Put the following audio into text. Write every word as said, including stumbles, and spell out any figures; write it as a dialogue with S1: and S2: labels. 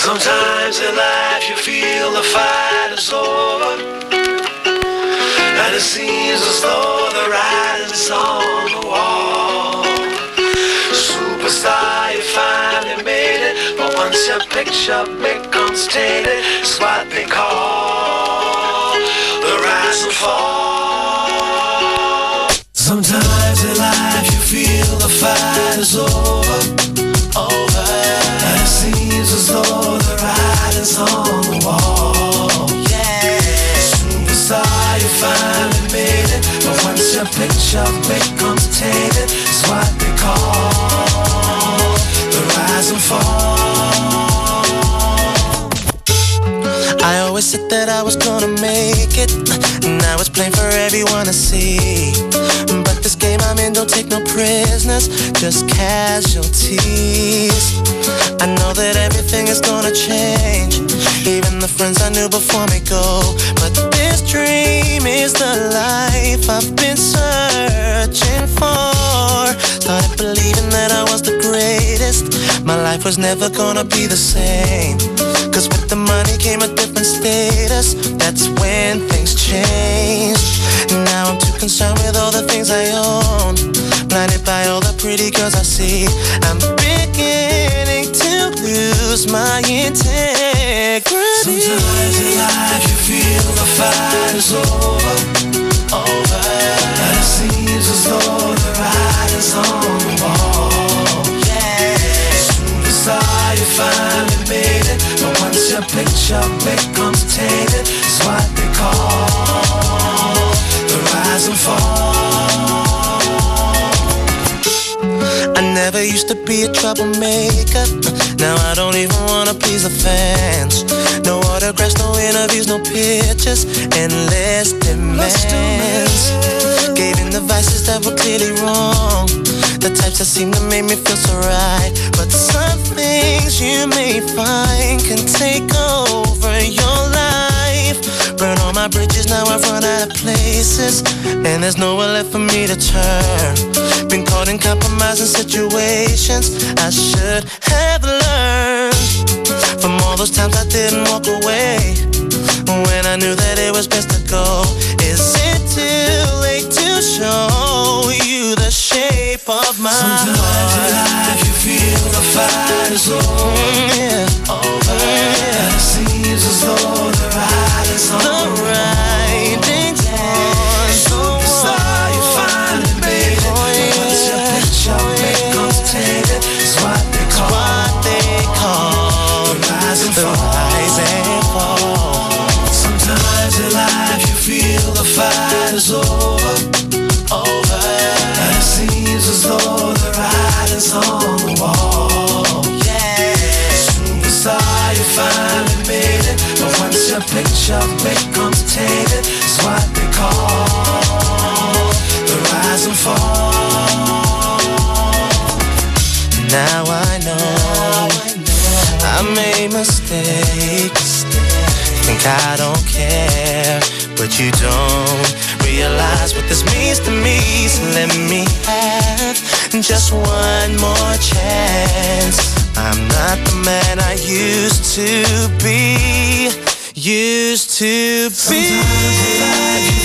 S1: Sometimes in life you feel the fight is over, and it seems as though the writing's on the wall. Superstar, you finally made it, but once your picture becomes tainted, it's what they call the rise and fall. Sometimes in life you feel the fight is over, over, and it seems as though the writing's on the wall. Yeah, superstar, you finally made it, but once your picture becomes tainted, it's what they call the rise and fall.
S2: I always said that I was gonna make it, now it's plain for everyone to see. But this game I'm in don't take no prisoners, just casualties. I know that everything is gonna change, even the friends I knew before me go. But this dream is the life I've been searching for. Started believing that I was the greatest, my life was never gonna be the same. Cause with the money came a different status, that's when things changed. Now I'm too concerned with all the things I own, blinded by all the pretty girls I see. I'm beginning to lose my integrity.
S1: Sometimes in life you feel the fight is over, over, and it seems as though the writing's on the wall. Yeah, superstar, you finally made it, but once your picture becomes tainted, it's what they call the rise and fall.
S2: I never used to be a troublemaker, now I don't even wanna please the fans. No autographs, no interviews, no pictures, endless demands. Gave in the vices that were clearly wrong, the types that seem to make me feel so right. But some things you may find can take over your life. Burn all my bridges, now I've run out of places, and there's nowhere left for me to turn. Been caught in compromising situations I should have learned from all those times I didn't walk away when I knew that it was best to go. Is it too late to show you the shape of my
S1: Sometimes
S2: heart?
S1: in life you feel the fight is over,
S2: Mm, yeah.
S1: over,
S2: Yeah.
S1: and it seems as though the writing's on
S2: The writing's on the
S1: superstar, you finally made it,
S2: Oh,
S1: but once your
S2: yeah.
S1: picture
S2: Oh,
S1: becomes
S2: yeah.
S1: tainted, it's what they call
S2: What they call
S1: the rise and
S2: the
S1: fall.
S2: rise and fall.
S1: Sometimes in life you feel the fight is over, over, and it seems as though the writing's on the wall. Yeah, superstar, you finally made it, but once your picture becomes tainted, it's what they call the rise and fall.
S2: Now I know I made mistakes. Think I don't care, but you don't realize what this means to me. So let me have just one more chance. I'm not the man I used to be, used to be.
S1: Sometimes in life you